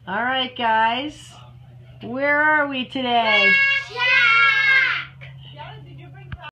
All right, guys. Where are we today? Yeah.